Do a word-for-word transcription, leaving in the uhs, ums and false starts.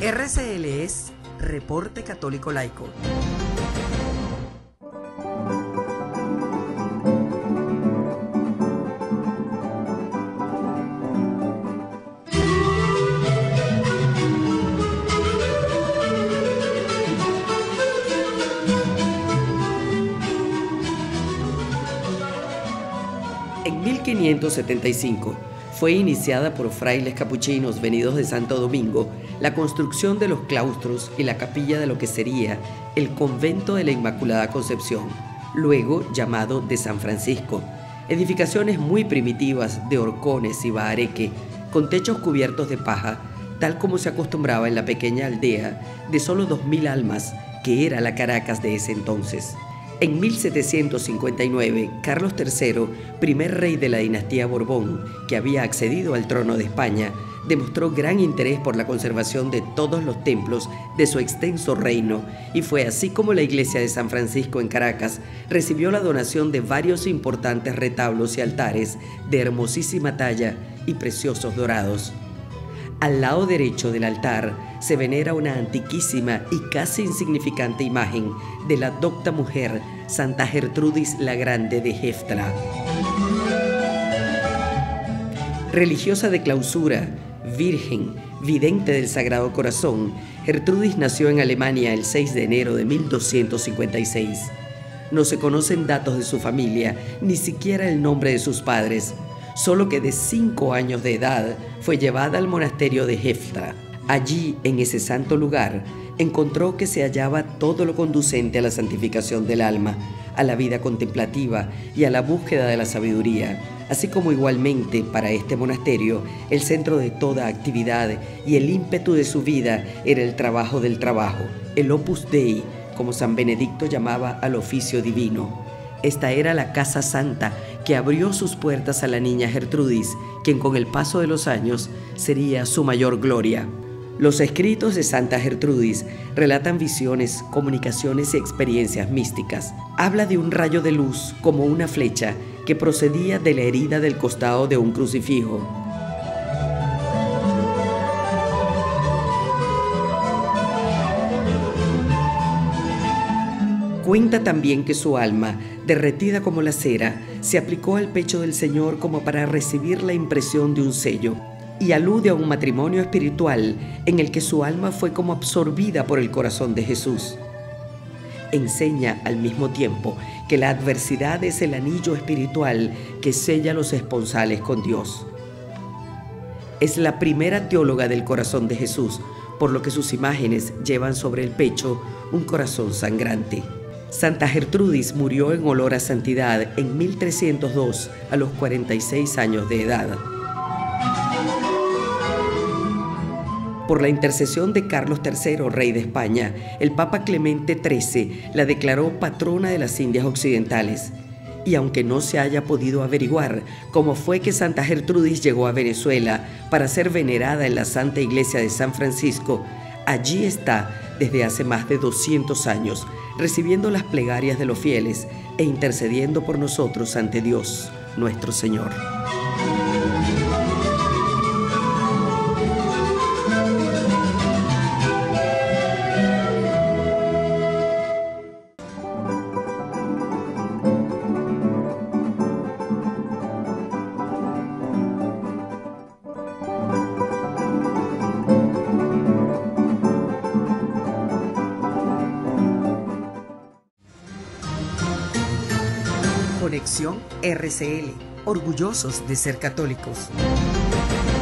R C L es Reporte Católico Laico. En mil quinientos setenta y cinco fue iniciada por frailes capuchinos venidos de Santo Domingo la construcción de los claustros y la capilla de lo que sería el convento de la Inmaculada Concepción, luego llamado de San Francisco. Edificaciones muy primitivas de horcones y bahareque, con techos cubiertos de paja, tal como se acostumbraba en la pequeña aldea de solo dos mil almas que era la Caracas de ese entonces. En mil setecientos cincuenta y nueve, Carlos tercero, primer rey de la dinastía Borbón, que había accedido al trono de España, demostró gran interés por la conservación de todos los templos de su extenso reino, y fue así como la iglesia de San Francisco en Caracas recibió la donación de varios importantes retablos y altares de hermosísima talla y preciosos dorados. Al lado derecho del altar se venera una antiquísima y casi insignificante imagen de la docta mujer Santa Gertrudis la Grande de Heftra. Religiosa de clausura, virgen, vidente del Sagrado Corazón, Gertrudis nació en Alemania el seis de enero de mil doscientos cincuenta y seis. No se conocen datos de su familia, ni siquiera el nombre de sus padres, solo que de cinco años de edad fue llevada al monasterio de Heftra. Allí, en ese santo lugar, encontró que se hallaba todo lo conducente a la santificación del alma, a la vida contemplativa y a la búsqueda de la sabiduría, así como igualmente para este monasterio el centro de toda actividad y el ímpetu de su vida era el trabajo del trabajo, el Opus Dei, como San Benedicto llamaba al oficio divino. Esta era la Casa Santa que abrió sus puertas a la niña Gertrudis, quien con el paso de los años sería su mayor gloria. Los escritos de Santa Gertrudis relatan visiones, comunicaciones y experiencias místicas. Habla de un rayo de luz como una flecha que procedía de la herida del costado de un crucifijo. Cuenta también que su alma, derretida como la cera, se aplicó al pecho del Señor como para recibir la impresión de un sello, y alude a un matrimonio espiritual en el que su alma fue como absorbida por el corazón de Jesús. Enseña al mismo tiempo que la adversidad es el anillo espiritual que sella los esponsales con Dios. Es la primera teóloga del corazón de Jesús, por lo que sus imágenes llevan sobre el pecho un corazón sangrante. Santa Gertrudis murió en olor a santidad en mil trescientos dos a los cuarenta y seis años de edad. Por la intercesión de Carlos tercero, rey de España, el Papa Clemente trece la declaró patrona de las Indias Occidentales. Y aunque no se haya podido averiguar cómo fue que Santa Gertrudis llegó a Venezuela para ser venerada en la Santa Iglesia de San Francisco, allí está desde hace más de doscientos años, recibiendo las plegarias de los fieles e intercediendo por nosotros ante Dios, nuestro Señor. Conexión R C L, orgullosos de ser católicos.